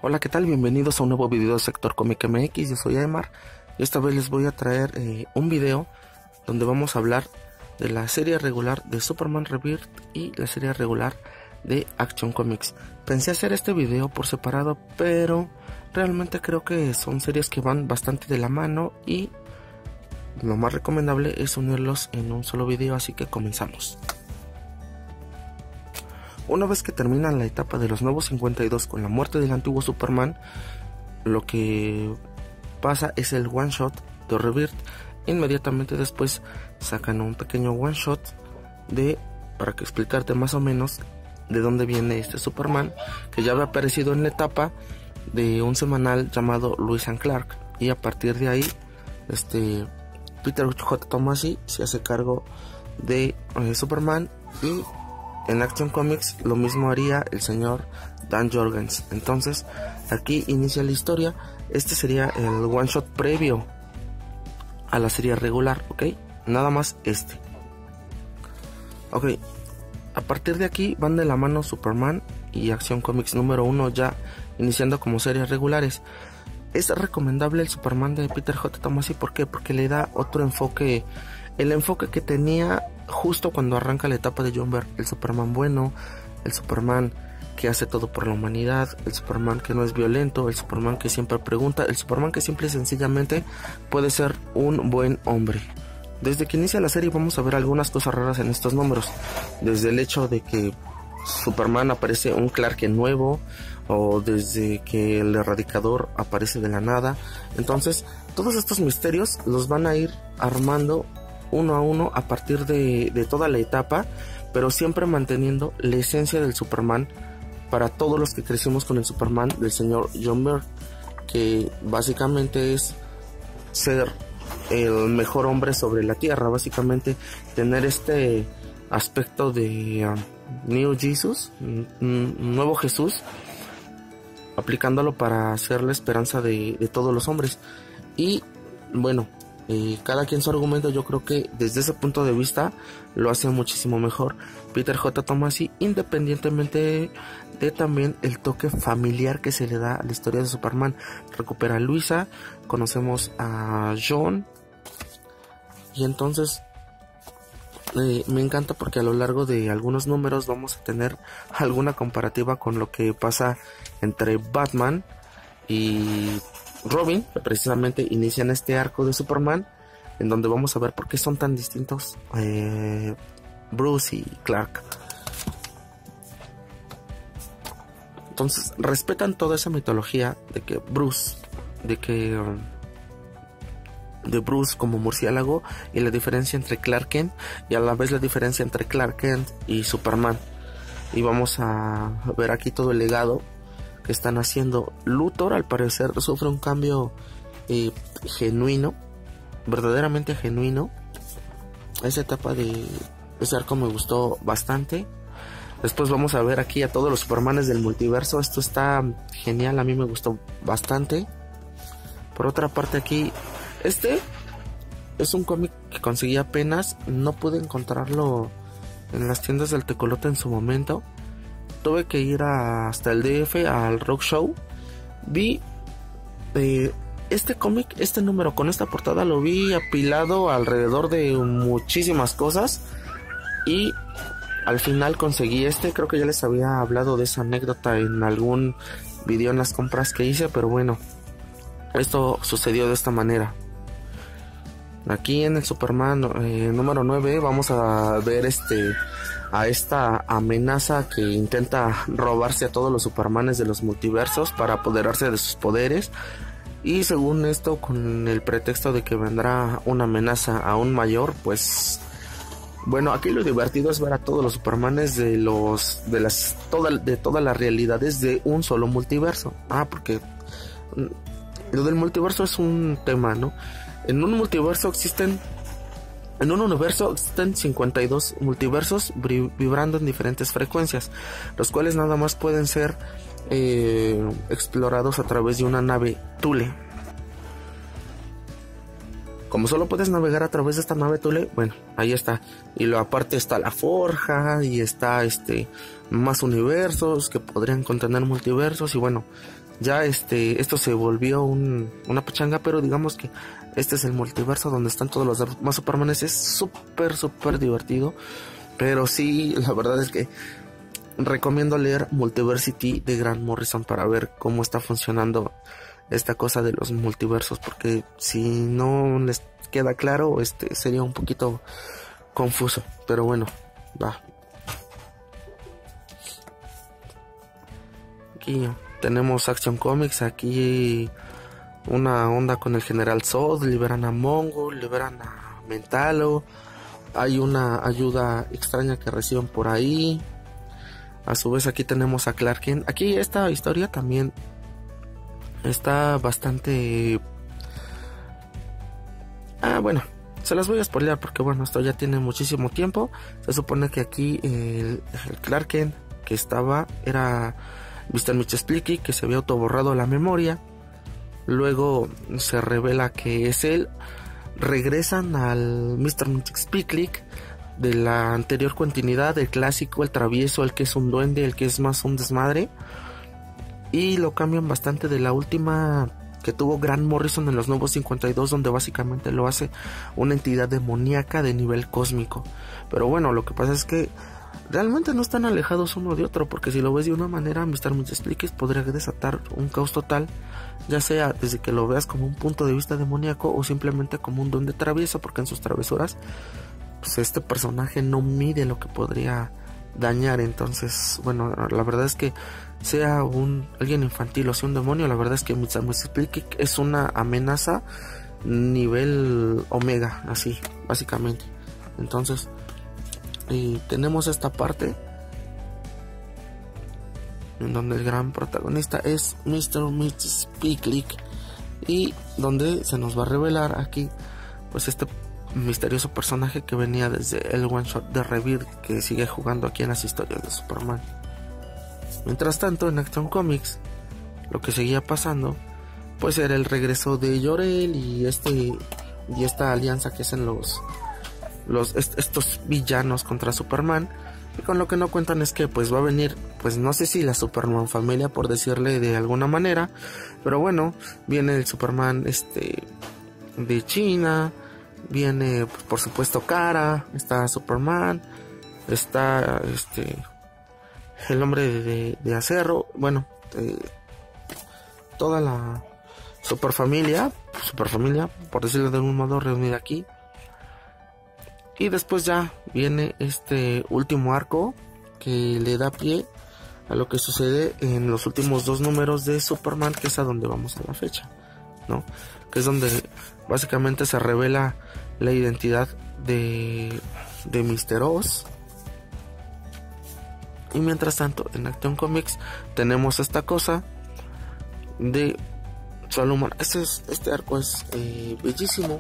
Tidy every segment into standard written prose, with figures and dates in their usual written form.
Hola, ¿qué tal? Bienvenidos a un nuevo video de Sector Comic MX. Yo soy Aymar y esta vez les voy a traer un video donde vamos a hablar de la serie regular de Superman Rebirth y la serie regular de Action Comics. Pensé hacer este video por separado, pero realmente creo que son series que van bastante de la mano y lo más recomendable es unirlos en un solo video, así que comenzamos. Una vez que termina la etapa de los Nuevos 52 con la muerte del antiguo Superman, lo que pasa es el one shot de Rebirth. Inmediatamente después sacan un pequeño one shot para que explicarte más o menos de dónde viene este Superman, que ya había aparecido en la etapa de un semanal llamado Lois and Clark, y a partir de ahí Peter J. Tomasi se hace cargo de Superman, y en Action Comics lo mismo haría el señor Dan Jorgens. Entonces aquí inicia la historia. Este sería el one shot previo a la serie regular, ok, nada más ok. A partir de aquí van de la mano Superman y Action Comics número 1, ya iniciando como series regulares. Es recomendable el Superman de Peter J. Tomasi. ¿Por qué? Porque le da otro enfoque, el enfoque que tenía justo cuando arranca la etapa de John Byrne. El Superman bueno, el Superman que hace todo por la humanidad, el Superman que no es violento, el Superman que siempre pregunta, el Superman que simple y sencillamente puede ser un buen hombre. Desde que inicia la serie vamos a ver algunas cosas raras en estos números, desde el hecho de que Superman aparece un Clark Kent nuevo, o desde que el Erradicador aparece de la nada. Entonces todos estos misterios los van a ir armando uno a uno a partir de toda la etapa, pero siempre manteniendo la esencia del Superman para todos los que crecimos con el Superman del señor John Byrne, que básicamente es ser el mejor hombre sobre la tierra, básicamente tener este aspecto de New Jesus, nuevo Jesús, aplicándolo para ser la esperanza de todos los hombres. Y bueno, cada quien su argumento. Yo creo que desde ese punto de vista lo hace muchísimo mejor Peter J. Tomasi, independientemente de también el toque familiar que se le da a la historia de Superman. Recupera a Luisa, conocemos a John, y entonces me encanta porque a lo largo de algunos números vamos a tener alguna comparativa con lo que pasa entre Batman y Robin, que precisamente inician este arco de Superman, en donde vamos a ver por qué son tan distintos Bruce y Clark. Entonces respetan toda esa mitología de Bruce como murciélago, y la diferencia entre Clark Kent, y a la vez la diferencia entre Clark Kent y Superman. Y vamos a ver aquí todo el legado que están haciendo. Luthor al parecer sufre un cambio genuino, verdaderamente genuino. Esa etapa de ese arco me gustó bastante. Después vamos a ver aquí a todos los Supermanes del multiverso. Esto está genial, a mí me gustó bastante. Por otra parte, aquí este es un cómic que conseguí apenas, no pude encontrarlo en las tiendas del Tecolote en su momento. Tuve que ir hasta el DF al Rock Show. Vi este cómic, este número con esta portada, lo vi apilado alrededor de muchísimas cosas, y al final conseguí creo que ya les había hablado de esa anécdota en algún video en las compras que hice, pero bueno, esto sucedió de esta manera. Aquí en el Superman número 9 vamos a ver a esta amenaza que intenta robarse a todos los Supermanes de los multiversos para apoderarse de sus poderes, y según esto con el pretexto de que vendrá una amenaza aún mayor. Pues bueno, aquí lo divertido es ver a todos los Supermanes de todas las realidades de un solo multiverso. Porque lo del multiverso es un tema, ¿no? En un universo existen 52 multiversos vibrando en diferentes frecuencias, los cuales nada más pueden ser explorados a través de una nave Thule. Como solo puedes navegar a través de esta nave Thule, bueno, ahí está. Y lo aparte está la forja, y está más universos que podrían contener multiversos, y bueno, ya esto se volvió una pachanga, pero digamos que este es el multiverso donde están todos los demás Supermanes. Es súper divertido, pero sí, la verdad es que recomiendo leer Multiversity de Grant Morrison para ver cómo está funcionando esta cosa de los multiversos, porque si no les queda claro, sería un poquito confuso, pero bueno, va. Aquí tenemos Action Comics, aquí una onda con el General Zod, liberan a Mongul, liberan a Mentalo, hay una ayuda extraña que reciben por ahí. A su vez aquí tenemos a Clark Kent. Aquí esta historia también está bastante... bueno, se las voy a spoilear porque bueno, esto ya tiene muchísimo tiempo. Se supone que aquí el Clark Kent que estaba era Mr. Mxyzptlk, que se había autoborrado la memoria. Luego se revela que es él. Regresan al Mr. Mxyzptlk de la anterior continuidad, el clásico, el travieso, el que es un duende, el que es más un desmadre, y lo cambian bastante de la última que tuvo Grant Morrison en los Nuevos 52, donde básicamente lo hace una entidad demoníaca de nivel cósmico. Pero bueno, lo que pasa es que realmente no están alejados uno de otro, porque si lo ves de una manera, Mr. Mxyzptlk podría desatar un caos total, ya sea desde que lo veas como un punto de vista demoníaco o simplemente como un duende travieso, porque en sus travesuras pues este personaje no mide lo que podría dañar. Entonces, bueno, la verdad es que sea alguien infantil o sea un demonio, la verdad es que Mr. Mxyzptlk es una amenaza nivel omega, así, básicamente. Entonces, tenemos esta parte en donde el gran protagonista es Mr. Mxyzptlk, y donde se nos va a revelar aquí pues este misterioso personaje que venía desde el one shot de Rebirth, que sigue jugando aquí en las historias de Superman. Mientras tanto, en Action Comics lo que seguía pasando pues era el regreso de Jor-El y esta alianza que hacen estos villanos contra Superman. Y con lo que no cuentan es que pues va a venir, pues no sé si la Superman familia, por decirle de alguna manera, pero bueno, viene el Superman de China, viene pues, por supuesto Kara, está Superman, está el hombre de acero, bueno, toda la superfamilia, por decirlo de algún modo, reunida aquí. Y después ya viene este último arco que le da pie a lo que sucede en los últimos 2 números de Superman, que es a donde vamos a la fecha, ¿no? Que es donde básicamente se revela la identidad de Mr. Oz. Y mientras tanto, en Action Comics tenemos esta cosa de Solomon. Este arco es bellísimo.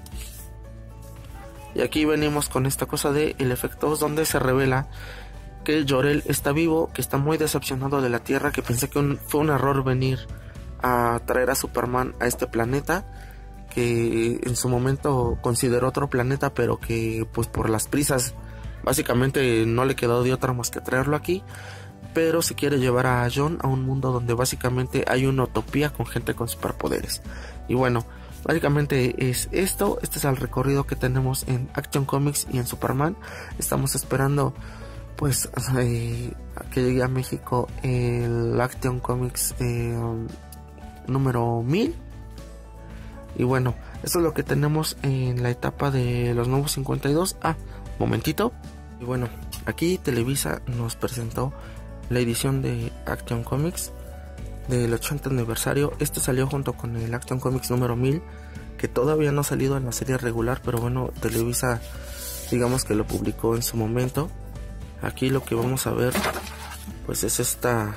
Y aquí venimos con esta cosa de el efecto Oz, donde se revela que Jor-El está vivo, que está muy decepcionado de la Tierra, que pensé que fue un error venir a traer a Superman a este planeta, que en su momento consideró otro planeta, pero que pues por las prisas básicamente no le quedó de otra más que traerlo aquí. Pero se quiere llevar a John a un mundo donde básicamente hay una utopía con gente con superpoderes. Y bueno, básicamente es esto. Este es el recorrido que tenemos en Action Comics y en Superman. Estamos esperando pues que llegue a México el Action Comics número 1000. Y bueno, esto es lo que tenemos en la etapa de los Nuevos 52. Momentito. Y bueno, aquí Televisa nos presentó la edición de Action Comics del 80 aniversario. Este salió junto con el Action Comics número 1000, que todavía no ha salido en la serie regular, pero bueno, Televisa digamos que lo publicó en su momento. Aquí lo que vamos a ver pues es este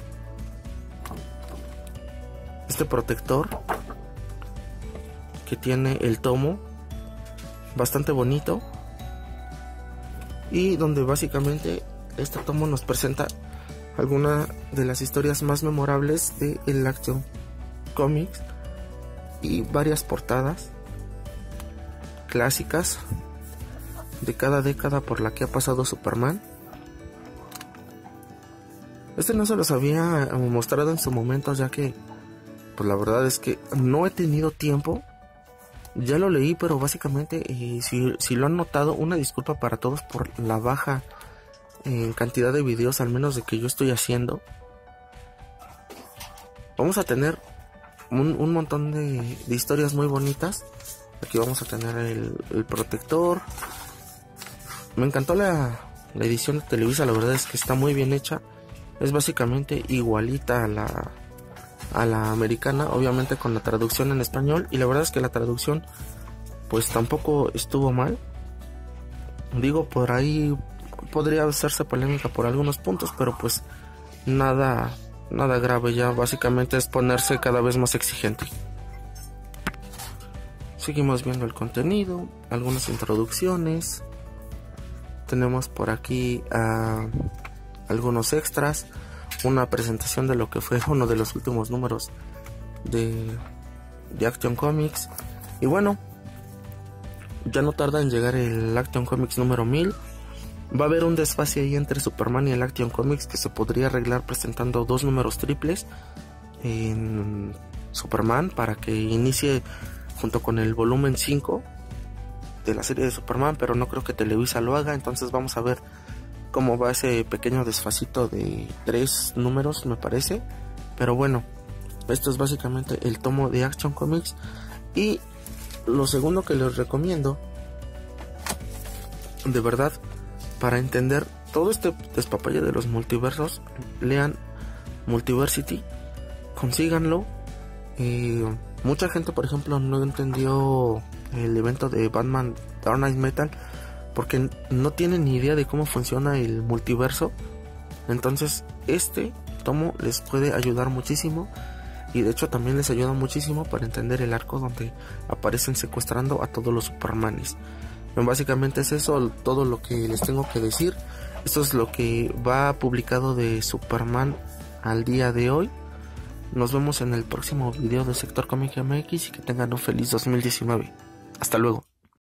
protector que tiene el tomo, bastante bonito, y donde básicamente este tomo nos presenta algunas de las historias más memorables de el Action Comics y varias portadas clásicas de cada década por la que ha pasado Superman. Este no se los había mostrado en su momento, ya que pues la verdad es que no he tenido tiempo. Ya lo leí, pero básicamente si lo han notado, una disculpa para todos por la baja en cantidad de videos, al menos de que yo estoy haciendo. Vamos a tener un montón de historias muy bonitas. Aquí vamos a tener el protector. Me encantó la edición de Televisa, la verdad es que está muy bien hecha. Es básicamente igualita a la americana, obviamente con la traducción en español, y la verdad es que la traducción pues tampoco estuvo mal. Digo, por ahí podría hacerse polémica por algunos puntos, pero pues nada grave, ya básicamente es ponerse cada vez más exigente. Seguimos viendo el contenido, algunas introducciones. Tenemos por aquí algunos extras, una presentación de lo que fue uno de los últimos números de Action Comics. Y bueno, ya no tarda en llegar el Action Comics número 1000. Va a haber un desfase ahí entre Superman y el Action Comics que se podría arreglar presentando 2 números triples en Superman para que inicie junto con el volumen 5 de la serie de Superman, pero no creo que Televisa lo haga. Entonces vamos a ver cómo va ese pequeño desfasito de 3 números, me parece. Pero bueno, esto es básicamente el tomo de Action Comics. Y lo segundo que les recomiendo, de verdad, para entender todo este despapalle de los multiversos, lean Multiversity, consíganlo. Mucha gente, por ejemplo, no entendió el evento de Batman Dark Knight Metal porque no tienen ni idea de cómo funciona el multiverso. Entonces este tomo les puede ayudar muchísimo, y de hecho también les ayuda muchísimo para entender el arco donde aparecen secuestrando a todos los Supermanes. Básicamente es eso todo lo que les tengo que decir. Esto es lo que va publicado de Superman al día de hoy. Nos vemos en el próximo video de Sector Comic MX y que tengan un feliz 2019. Hasta luego.